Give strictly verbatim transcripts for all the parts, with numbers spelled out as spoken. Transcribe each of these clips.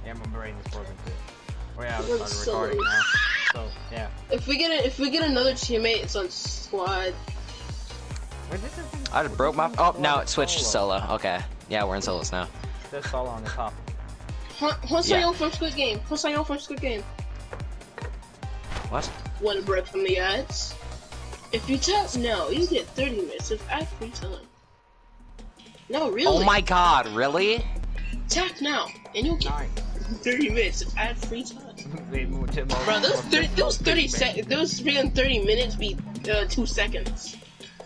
Yeah, my brain is broken too. Oh yeah, I That's started so recording nice. now. So yeah. If we get a, if we get another teammate, it's on squad. Wait, this is I just broke my. Oh, now it switched to solo. Okay. Yeah, we're in solos now. There's solo on the top. Hossayon Yeah. from Squid Game. Hossayon from Squid Game. What? One break from the ads. If you tap now, you get thirty minutes of ad free time. No, really. Oh my god, really? Tap now, and you'll get Nice. thirty minutes of ad free time. They moved to Bro, those thirty, those thirty sec, those freaking thirty minutes be uh, two seconds.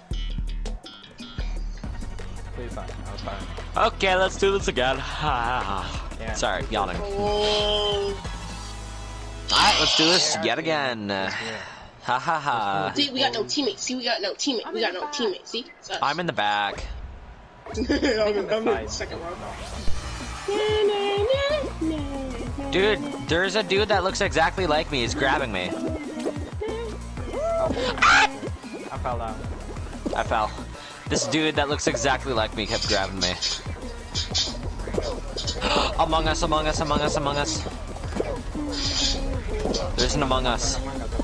Please fine. I was fine. Okay, let's do this again. Yeah. Sorry, yawning. Oh. Alright, let's do this yet again. Yeah. Ha ha ha. See, we got no teammates. See, we got no teammate. We got no teammate. See? Sus. I'm in the back. I'm, in, I'm in the second row. Dude, there's a dude that looks exactly like me. He's grabbing me. I fell down. I fell. This dude that looks exactly like me kept grabbing me. Among Us, Among Us, Among Us, Among Us. There's an Among Us.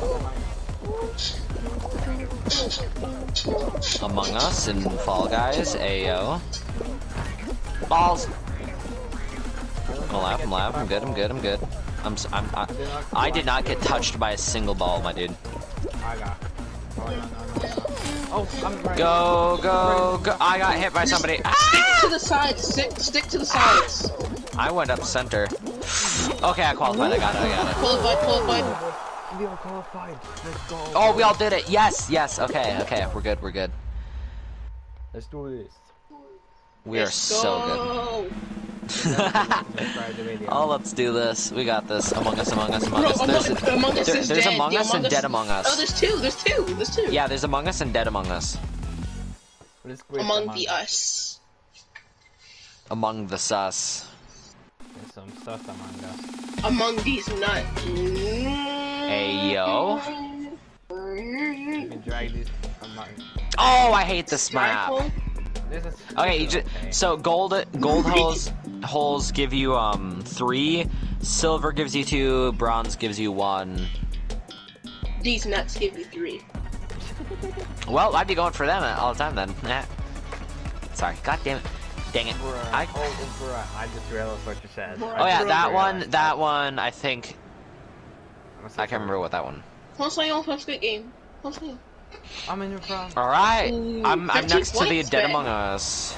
Among Us and Fall Guys, Ayo. Balls. I'm alive, I'm alive, I'm good, I'm good, I'm good. I'm, s- I'm, I, I did not get touched by a single ball, my dude. I got. Oh, no, no, no. Oh, I'm right. Go, go, go. I got hit by somebody. Stick Ah! to the sides. Stick, stick to the sides. I went up center. Okay, I qualified, I got it, I got it. Qualified, qualified. We are qualified. Let's go. Oh, we all did it. Yes, yes. Okay, okay. We're good, we're good. Let's do this. We are Let's so go. good. Subscribe the video. Oh, let's do this. We got this. Among Us, Among Us, Among Bro, Us. Among, There's, a, Among Us there- is there's dead. Among The Us and Among Dead Among Us. Oh, there's two. There's two. There's two. Yeah, there's Among Us and Dead Among Us. Let's quit Among Among the Us. us. Among the sus. There's some stuff Among Us. Among these nuts. Hey, yo. You can drag these Among. Oh, I hate this map. This is. Okay, you this just, is okay. so gold gold holes holes give you um three, silver gives you two, bronze gives you one. These nuts give you three. Well, I'd be going for them all the time then. Eh. Sorry, god damn it. Dang it. Bruh, I, oh, oh, bruh, I just realized what you said. Oh, oh yeah, Bruh. that one, that one, I think, I'm I can't remember what that one. Hossayon from Squid Game. Hossayon. I'm in your front. Alright, Ooh, I'm, I'm fifteen next to the points, Dead man. Among Us.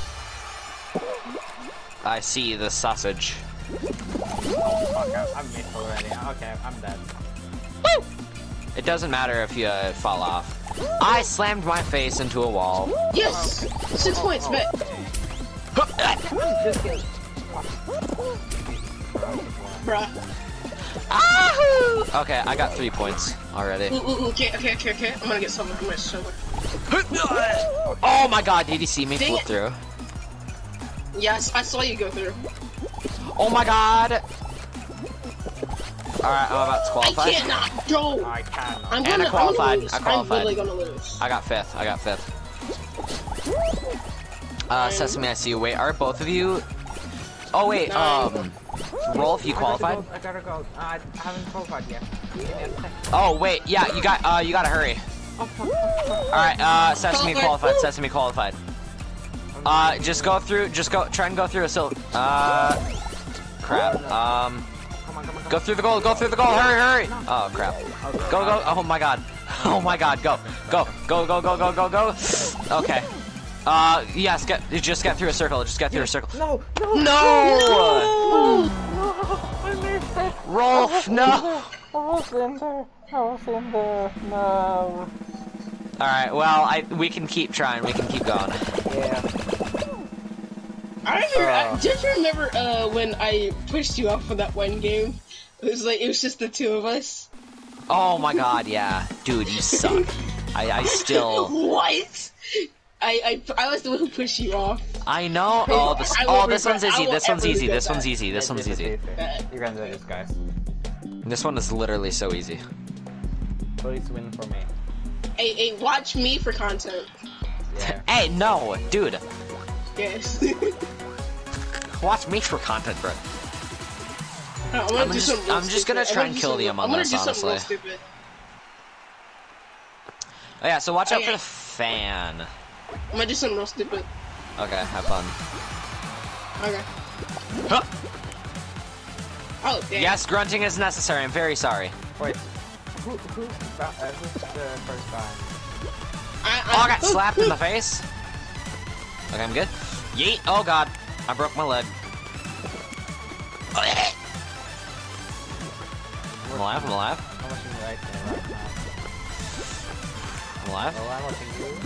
I see the sausage. Oh fuck, I, I missed already. Okay, I'm dead. Woo! It doesn't matter if you uh, fall off. I slammed my face into a wall. Yes! Six points, bet. Bruh. Ahoo! Okay, I got three points already. Ooh, ooh, ooh, okay, okay, okay, okay. I'm gonna get someone. I'm gonna get someone. Oh my god, did you see me Dang flip it. through? Yes, I saw you go through. Oh my god! Alright, I'm about to I qualify. cannot go. I cannot. I'm And gonna, I qualified, I'm, gonna lose. I I'm qualified. literally gonna lose. I got fifth, I got fifth. Uh, Sesame, I see you. Wait, are both of you... Oh wait, um... Rolf, you qualified? I gotta go. I gotta go. Uh, I haven't qualified yet. Give me a sec. Oh wait, yeah, you got, uh, you gotta hurry. Oh fuck, fuck, fuck. Alright, uh, Sesame Qualified. qualified, Sesame qualified. Uh, just go through, just go, try and go through a sil- Uh... Crap, um... Come on, come on, come Go through the goal, go through the goal, hurry, hurry! Oh crap. Go, go, oh my god. Oh my god, go, go, go, go, go, go, go, go. Okay. Uh, yes, get, just get through a circle, just get through a circle. No, no, No! no! I missed it. Rolf, no! I was in there. I was in there. No. Alright, well, I, we can keep trying, we can keep going. Yeah. I remember. Uh. I just remember uh, when I pushed you off for that one game. It was like it was just the two of us. Oh my god, yeah. Dude, you suck. I, I still... What? I, I I was the one who pushed you off. I know. Oh, this, I oh, will this regret- one's I easy, will this one's ever easy, regret this one's that. easy, this one's easy. You're gonna do this, guys. This one is literally so easy. Please win for me. Hey, hey, watch me for content. Yeah. Hey, no, dude. Yes. Watch me for content, bro. I'm, gonna I'm do just, something real I'm just stupid. gonna try I'm and do kill the something- Among I'm gonna Us, do something real honestly. stupid. Oh yeah, so watch out Okay. for the fan. I'm gonna do something real stupid. Okay, have fun. Okay. Huh. Oh, damn. Yes, grunting is necessary. I'm very sorry. Wait, who, who, uh, who's the first time? I, Oh, I I, got slapped in the face. Okay, I'm good. Yeet. Oh god, I broke my leg. I'm alive. I'm alive. I'm watching you right there right now. I'm alive. Oh, I'm watching you.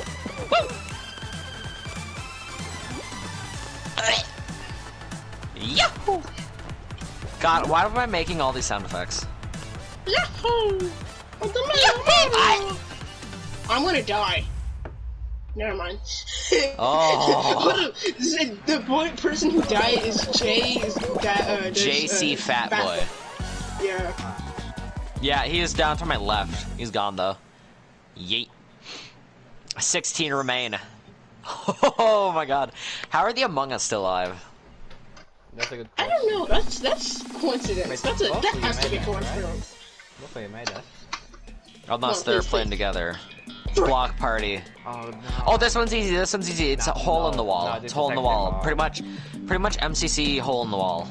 Yahoo! God, why am I making all these sound effects? Yahoo! I- I'm gonna die. Never mind. Oh. What a- the, the boy person who died is Jay. Is that uh, there's, J C uh, Fat Boy. Yeah. Yeah, he is down to my left. He's gone though. Yeet. sixteen remain. Oh my god. How are the Among Us still alive? That's a good I question. don't know. That's that's coincidence. Wait, that's a, both that of you has to made be that, coincidence. Looks like you made that. Unless Well, they're please, playing please. together. Block party. Oh no. Oh, this one's easy. This one's easy. It's No, a hole no, in the wall. no, it's this a hole is in the actually wall. hard. Pretty much, pretty much M C C hole in the wall.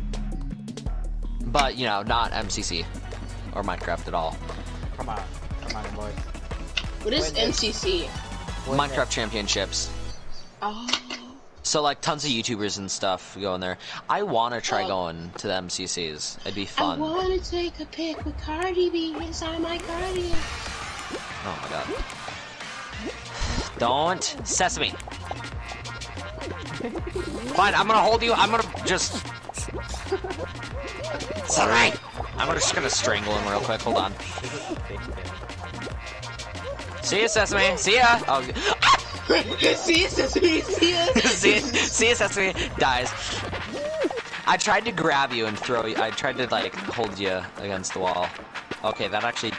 But you know, not M C C or Minecraft at all. Come on, come on, boys. What is Wait, N C C? Wait, Minecraft Championships. Oh. So like tons of YouTubers and stuff go in there. I want to try Um, going to the M C Cs. It'd be I fun. Oh wanna take a pic with Cardi B inside my Cardi. Oh my god. Don't sesame. Fine, I'm gonna hold you. I'm gonna just. It's alright. I'm gonna, just gonna strangle him real quick. Hold on. This is a big thing. See ya, Sesame. See ya. Oh. see it, see it, see it. see, see ya, Sesame. Dies. I tried to grab you and throw you. I tried to like hold you against the wall. Okay, that actually.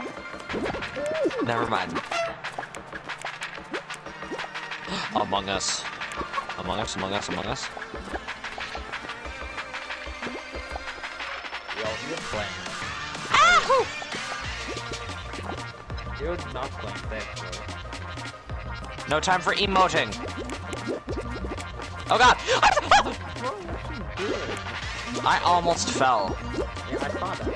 Never mind. Among Us. Among Us, Among Us, Among Us. Yo, you're playing. You're not playing that, boy. No time for emoting. Oh god! I almost fell. Yeah, I saw that.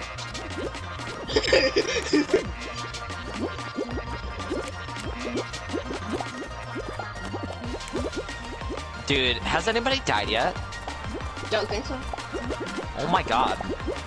Dude, has anybody died yet? Don't think so. Oh my god.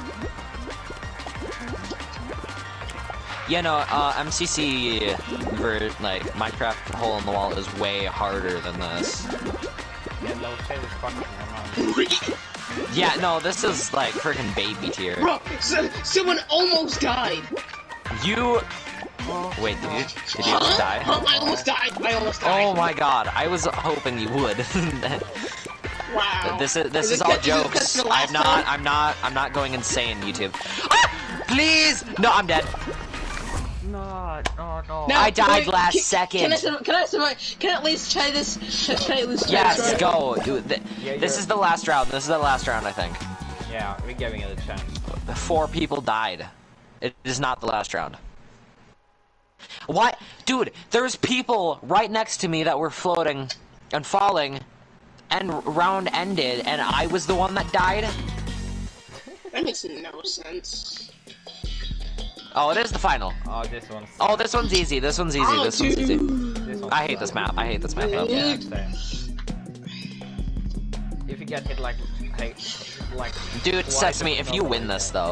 Yeah, no, uh, M C C for, like, Minecraft Hole in the Wall is way harder than this. Yeah, low shade is fucking around. Yeah, no, this is, like, freaking baby tier. Bro, so, someone almost died. You... Wait, did you, did you Huh? die? Huh? I almost died. I almost died. Oh my god, I was hoping you would. Wow. This is this Is is it all good- is it good jokes. for the last I'm not time? I'm not I'm not going insane, YouTube. Ah! Please! No, I'm dead. No, no, no. Now, I died wait, last can, second. Can I, sur- can I, sur- can I at least try this? Can I at least try Yes, this? go. Dude, th Yeah, this you're- is the last round. This is the last round, I think. Yeah, we're giving it a chance. Four people died. It is not the last round. What? Dude, there's people right next to me that were floating and falling, and round ended, and I was the one that died? That makes no sense. Oh, it is the final. Oh, this one's. Oh, this one's easy. This one's easy. Oh, This one's easy. This one's I hate this map. I hate this map. though. Yeah, same. If you get hit like, hey, like. Dude, twice, Sesame, if you nobody win this can. though,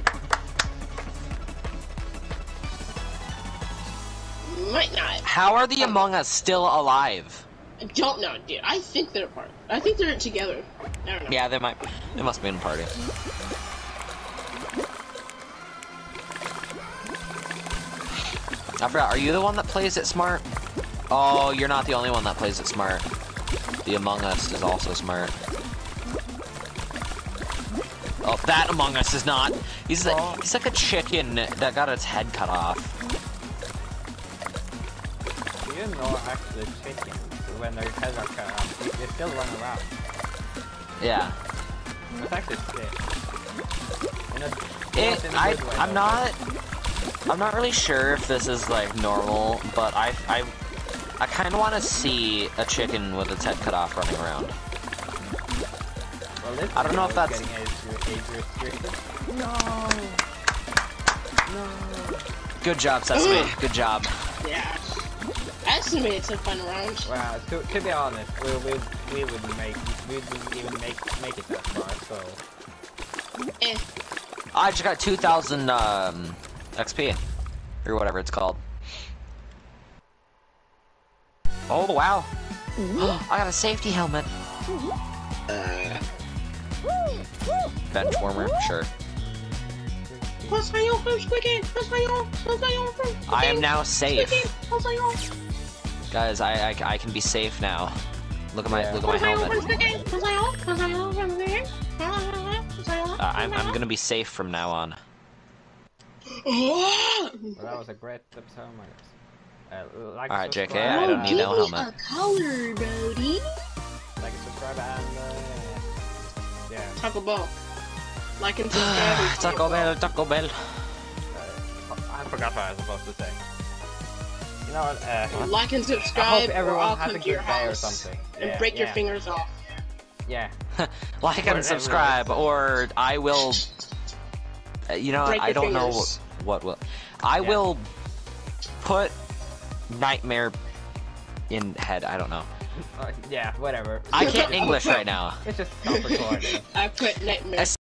Might not. how are the Among Us still alive? I don't know, dude. I think they're apart. I think they're together. I don't know. Yeah, they might. They must be in a party. I forgot. Are you the one that plays it smart? Oh, you're not the only one that plays it smart. The Among Us is also smart. Oh, that Among Us is not. He's like, he's like a chicken that got its head cut off. You know, actually, chickens, when their heads are cut off, they they still run around. Yeah. It's actually sick. In a, It, in a I, good way, I'm though, not, I'm not really sure if this is like normal, but I, I, I kind of want to see a chicken with its head cut off running around. Well, this I don't know if video is that's- getting age, age restricted. No. No. Good job, Sesame. Good job. Yeah. I estimate it's a fun round. Well, to, to be honest, we we we wouldn't make we wouldn't even make make it that far. So Eh. I just got two thousand um, X P, or whatever it's called. Oh wow! I got a safety helmet. Uh. Bench warmer, sure. I am now safe, guys. I, I I can be safe now. Look at my Yeah. look at my helmet. Uh, I'm I'm gonna be safe from now on. well, that was a great episode, my guys. Uh, like, Alright, J K, subscribe, I don't uh, need no helmet. A color, Brody. Like and subscribe and uh, yeah. Taco Bell. Like and subscribe. Taco Bell, Taco Bell. Uh, I forgot what I was supposed to say. You know what? Uh, Like and I subscribe, hope or everyone I'll has come a to good your day or house something. and Yeah, break your yeah. fingers off. Yeah. Like and Whatever subscribe, it is. or I will. uh, You know, Break I your don't know fingers. what will. I Yeah. will put Nightmare in head. I don't know. Uh, yeah. Whatever. I can't English right now. It's just stop recording. I put nightmare.